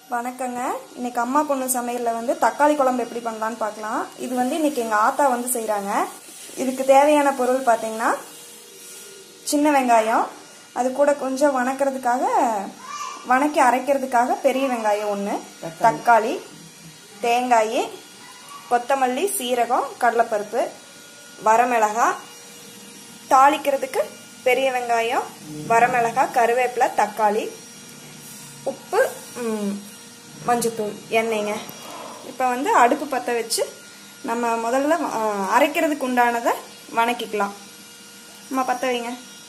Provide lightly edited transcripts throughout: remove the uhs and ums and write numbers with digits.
வணக்கங்க. இன்னைக்கு அம்மா பொண்ணு சமையல்ல வந்து தக்காளி குழம்பு எப்படி பண்ணலான்னு பார்க்கலாம். இது வந்து இன்னைக்கு எங்க ஆத்தா வந்து செய்றாங்க. இதுக்கு தேவையான பொருள் பார்த்தீங்கன்னா சின்ன வெங்காயம், அது கூட கொஞ்சம் வணக்கி அரைக்கிறதுக்காக பெரிய வெங்காயம் 1, தக்காளி, தேங்காய், கொத்தமல்லி, சீரகம், கடலைப்பருப்பு, வரமிளகாய், தாளிக்கிறதுக்கு பெரிய வெங்காயம், வரமிளகாய், கருவேப்பிலை, தக்காளி, உப்பு, மஞ்சத்தூள், எண்ணெய்ங்க. இப்போ வந்து அடுப்பு பற்ற வச்சு நம்ம முதல்ல அரைக்கிறதுக்கு உண்டானதை வணக்கிக்கலாம். நம்ம பற்ற வைங்க.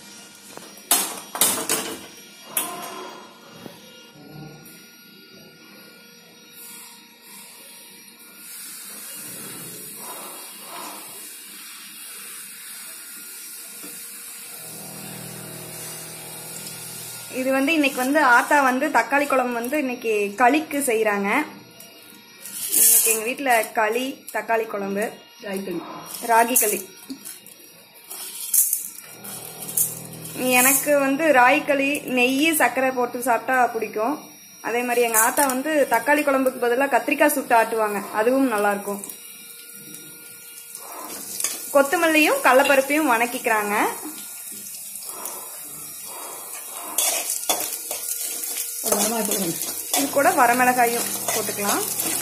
இது வந்து இன்னைக்கு வந்து ஆத்தா வந்து தக்காளி குழம்பு வந்து இன்னைக்கு களிக்கு செய்யறாங்க. இன்னைக்கு எங்க வீட்டுல களி, தக்காளி குழம்பு, ராகி களி. எனக்கு வந்து ராகி களி நெய் சர்க்கரை போட்டு சாப்பிட்டா பிடிக்கும். அதே மாதிரி எங்க ஆத்தா வந்து தக்காளி குழம்புக்கு பதிலாக கத்திரிக்காய் சுட்டு ஆட்டுவாங்க, அதுவும் நல்லா இருக்கும். கொத்தமல்லியும் கடலைப்பருப்பையும் வணக்கிக்கிறாங்க. இது கூட வரமிளகாயும் போட்டுக்கலாம்.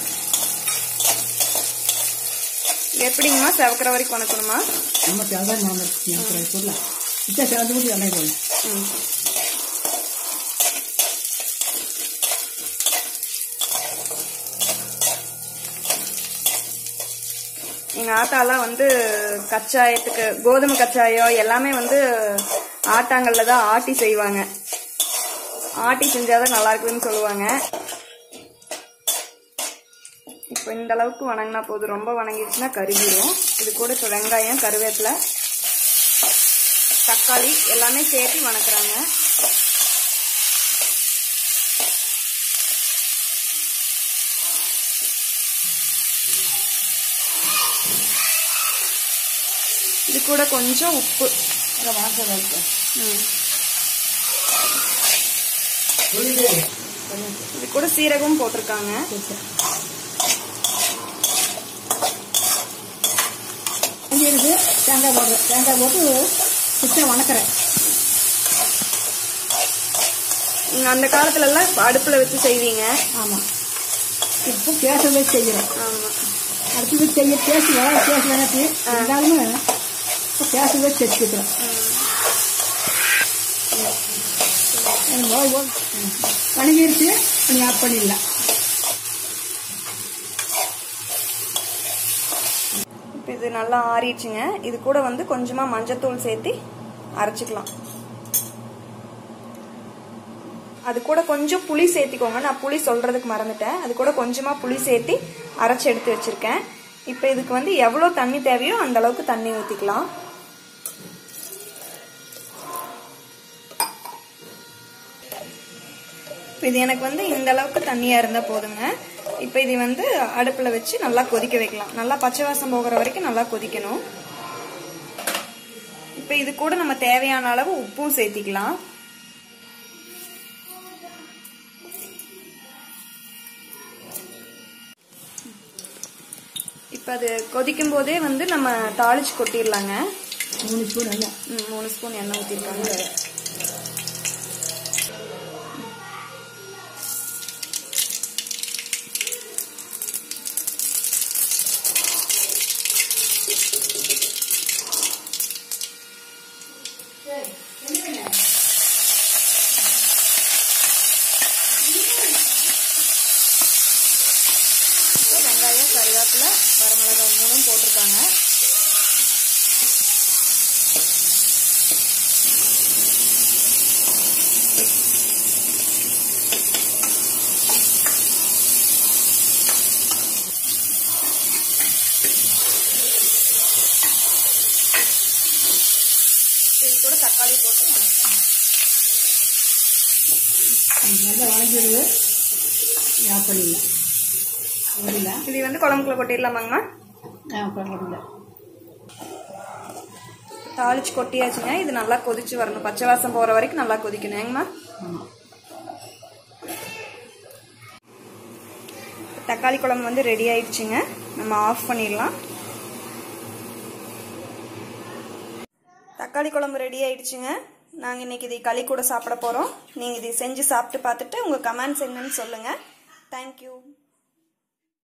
எப்படிங்கம்மா, செவக்கிற வரைக்கும் வணக்கணுமா? எங்க ஆத்தாலாம் வந்து கச்சாயத்துக்கு கோதுமை கச்சாயம் எல்லாமே வந்து ஆட்டாங்கல்ல தான் ஆட்டி செய்வாங்க. ஆட்டி செஞ்சாதான் நல்லா இருக்குதுன்னு சொல்லுவாங்க. இப்போ இந்த அளவுக்கு வணங்கினா போதும், ரொம்ப வணங்கிடுச்சுன்னா கருகிடும். இது கூட இப்போ வெங்காயம், கருவேப்பிலை, தக்காளி எல்லாமே சேர்த்து வணக்குறாங்க. இது கூட கொஞ்சம் உப்பு, இது கூட சீரகம் போட்டிருக்காங்க. தேங்காய் போட்டு சுத்தம் வணக்கிறேன். நீங்க அந்த காலத்துல எல்லாம் அடுப்புல வச்சு செய்வீங்க? ஆமா, இப்போ கேஸ் வச்சு செய்யறேன். ஆமா, அடுப்பு வச்சு செய்ய கேஸ் வேணாச்சு இருந்தாலுமே இப்போ கேஸ் வச்சு வச்சுக்கிறேன். வணங்கிருச்சு, நீ ஆஃப் பண்ணிடலாம். இப்போ இது நல்லா ஆறிடுச்சுங்க. இது கூட வந்து கொஞ்சமா மஞ்சத்தூள் சேர்த்து அரைச்சிக்கலாம். அது கூட கொஞ்சம் புளி சேர்த்திக்கோங்க. நான் புளி சொல்றதுக்கு மறந்துட்டேன். அது கூட கொஞ்சமா புளி சேர்த்து அரைச்சி எடுத்து வச்சிருக்கேன். இப்போ இதுக்கு வந்து எவ்வளவு தண்ணி தேவையோ அந்த அளவுக்கு தண்ணி ஊற்றிக்கலாம். இது எனக்கு வந்து இந்த அளவுக்கு தண்ணியா இருந்தா போதுங்க. இப்ப இது வந்து அடுப்புல வச்சு நல்லா கொதிக்க வைக்கலாம். நல்லா பச்சை வாசம் போகிற வரைக்கும் நல்லா கொதிக்கணும். இப்ப இது கூட நம்ம தேவையான அளவு உப்பும் சேர்த்திக்கலாம். இப்ப அது கொதிக்கும் போதே வந்து நம்ம தாளிச்சு கொட்டிடலாங்க. 3 ஸ்பூன் எண்ணெய் ஊத்திருக்காங்க. வெங்காயம், கருவேப்பிலை, வரமிளகாய் 3 போட்டிருக்காங்க. இது கூட தக்காளி போட்டு நல்லா வணங்கிடுது, ஆஃப் பண்ணிடலாம். இது வந்து குழம்புக்குள்ள கொட்டிடலாமாங்கம்மா? தாளிச்சு கொட்டியாச்சுங்க. இது நல்லா கொதிச்சு வரணும், பச்சை வாசம் போற வரைக்கும் நல்லா கொதிக்கணும். ஏங்கம்மா? தக்காளி குழம்பு வந்து ரெடி ஆயிடுச்சுங்க. நம்ம ஆஃப் பண்ணிடலாம். தக்காளி குழம்பு ரெடி ஆயிடுச்சுங்க. நாங்கள் இன்னைக்கு இதை களி கூட சாப்பிட போகிறோம். நீங்கள் இதை செஞ்சு சாப்பிட்டு பார்த்துட்டு உங்கள் கமெண்ட்ஸ் என்னன்னு சொல்லுங்கள். தேங்க்யூ.